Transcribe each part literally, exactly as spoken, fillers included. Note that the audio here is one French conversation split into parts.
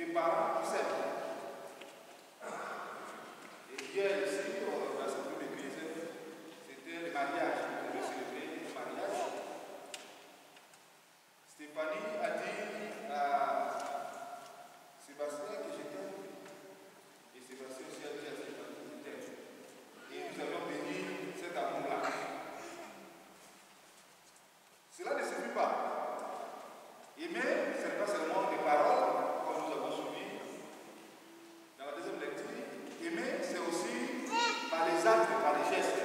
des parents qui s'aiment. Et hier, ici, dans cette même église, c'était le mariage. On devait célébrer le mariage. Stéphanie a dit à Sébastien que je t'aime. Et Sébastien aussi a dit à Stéphanie que je t'aime. Et nous avons béni cet amour-là. Cela ne suffit pas. Aimer, ce n'est pas seulement des paroles, comme nous avons suivi dans la deuxième lecture. Aimer, c'est aussi par les actes, par les gestes.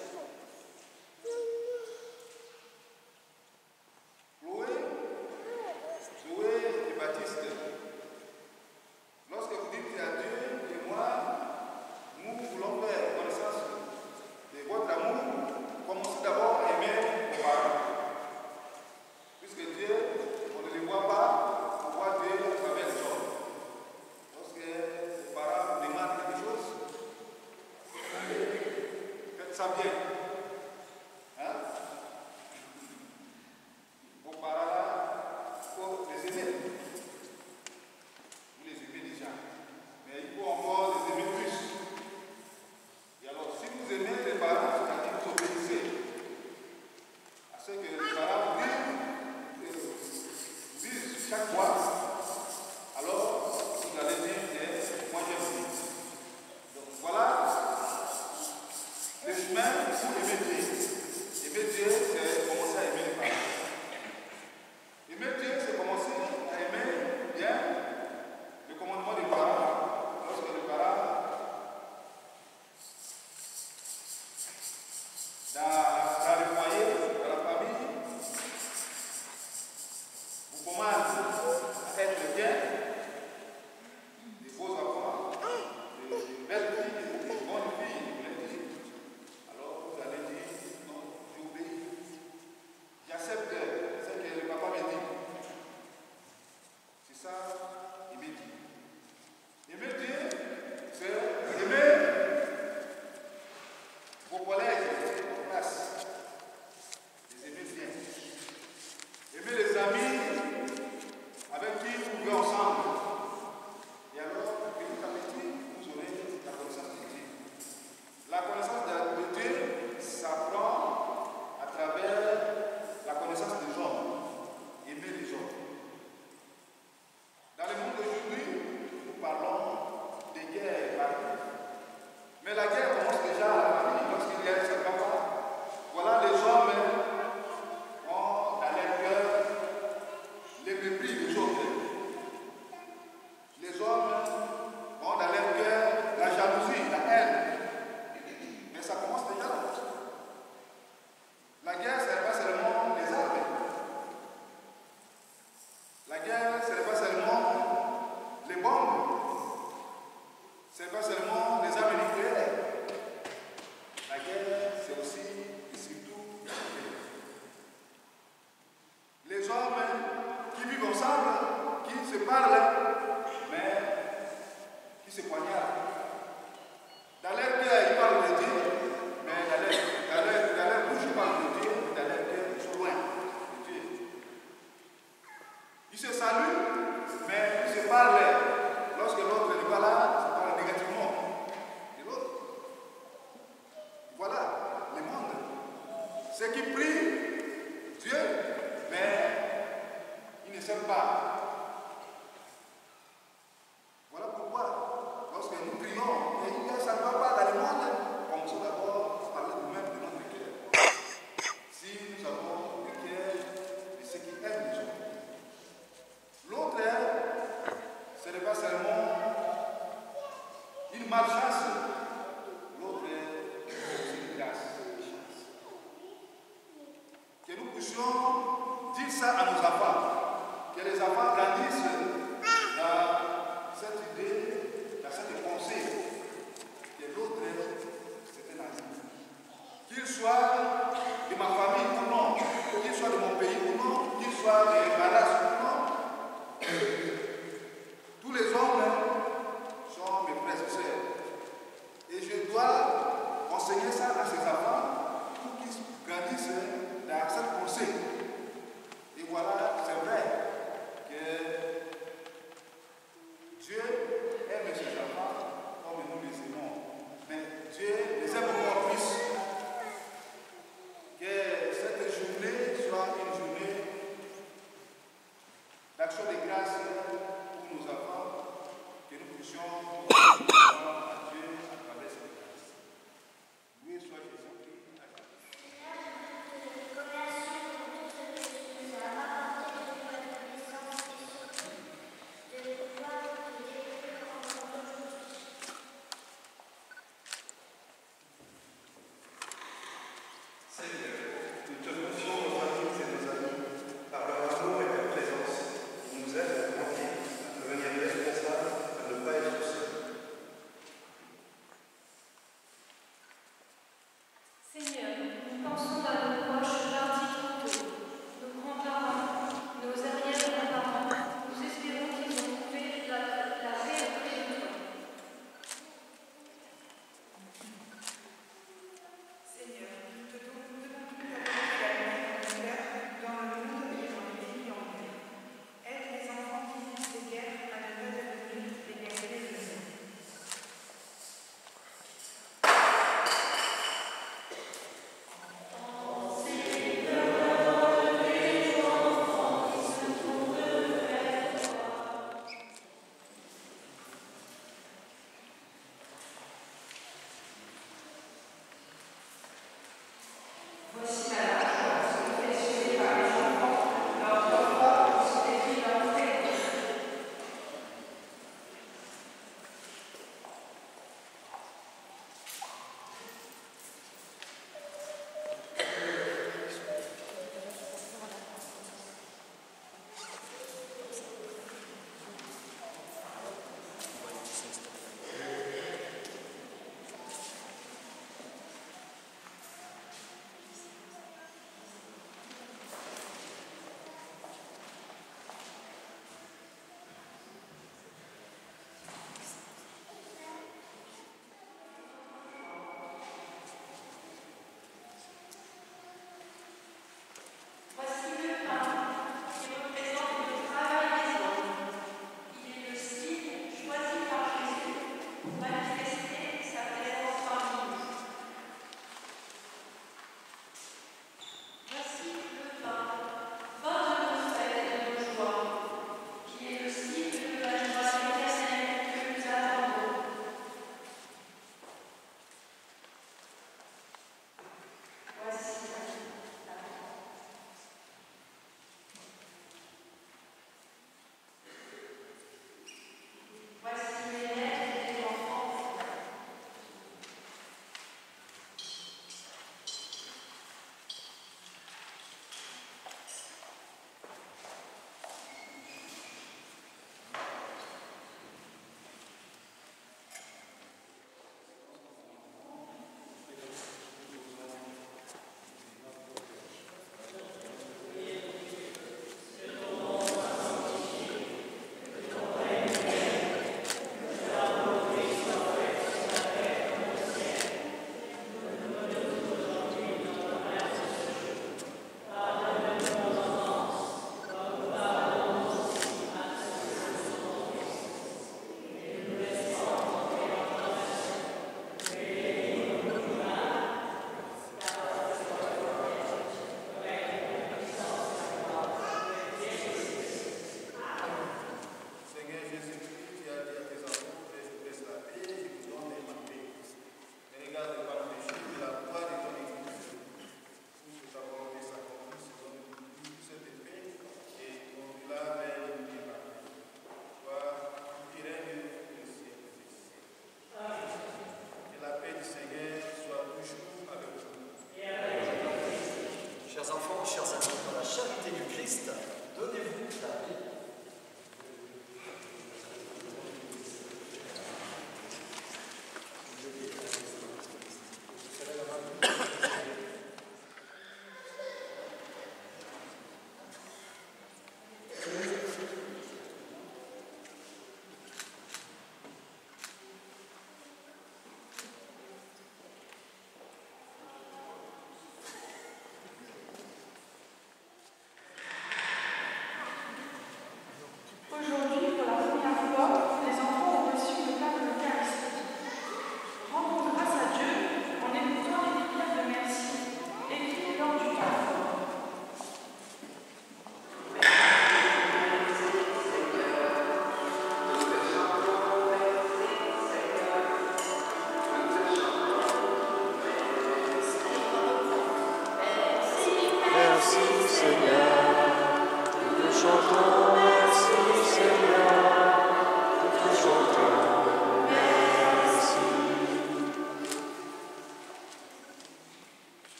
Chloé, Zoé et Baptiste, lorsque vous dites à Dieu et moi, nous voulons faire connaissance de votre amour, commencez d'abord à aimer vos parents. Puisque Dieu, on ne les voit pas, on voit Dieu à travers les hommes. Lorsque les parents vous demandent quelque chose, faites ça bien. Hein? Vos parents-là, il faut les aimer. Vous les aimez déjà. Mais il faut encore les aimer plus. Et alors, si vous aimez les parents, c'est-à-dire que vous obéissez à ce que les parents vous disent, disent chaque fois, alors vous allez dire que moi j'aime Dieu. Donc voilà le chemin pour aimer Dieu. Aimer Dieu, c'est commencer à aimer les parents. Aimer Dieu, c'est commencer à aimer bien le commandement des parents. Lorsque les parents, dans, dans le foyer, dans la famille, vous commandent à être bien, des beaux enfants, des, des belles filles, des bonnes filles, vous les dites. Alors vous allez dire, non, j'obéis. J'accepte ce que le papa me dit. C'est ça, aimer Dieu. Aimer Dieu, c'est aimer vos collègues, vos classes. Les aimer bien. Aimer les amis avec qui vous vivez ensemble. Et alors, petit à petit, vous aurez la connaissance de Dieu. La connaissance de Dieu s'apprend à travers la connaissance des hommes. Aimer les hommes. Dans le monde d'aujourd'hui, nous parlons de guerre partout. Mais la guerre commence déjà à la famille. Lorsqu'il y a un certain papa, voilà les hommes ont dans leur cœur les mépris des autres. Les hommes ont dans leur cœur la jalousie, la haine. Mais ça commence déjà là. La guerre, ce n'est pas seulement les armes. La guerre, ce n'est pas seulement les bombes. Ce n'est pas seulement les armes nucléaires. La guerre, c'est aussi et surtout la paix. Les hommes qui vivent ensemble, qui se parlent, mais qui se poignardent. Dans leur cœur, ils parlent de Dieu, mais dans leur, dans leur, dans leur bouche, ils parlent de Dieu, mais dans leur cœur, ils sont loin de Dieu. Ils se saluent, mais ils se parlent. Lorsque l'autre n'est pas là, ils se parlent négativement de l'autre. Voilà le monde. Ceux qui prient Dieu, mais ils ne s'aiment pas. Voilà pourquoi, lorsque nous prions, et il ça ne va pas dans le monde, commençons d'abord à parler nous-mêmes de notre cœur. Si nous avons le cœur de ceux qui aiment les autres. L'autre, ce n'est pas seulement une malchance, l'autre c'est une grâce, une chance. Que nous puissions dire ça à nos enfants, que les enfants grandissent dans cette idée, dans cette pensée, que l'autre c'est un ami. Qu'il soit de ma famille ou non, qu'il soit de mon pays ou non, qu'il soit de ma race ou non, tous les hommes sont mes frères et sœurs. aime ses enfants comme nous les aimons. Mais Dieu les aime encore plus. Que cette journée soit une journée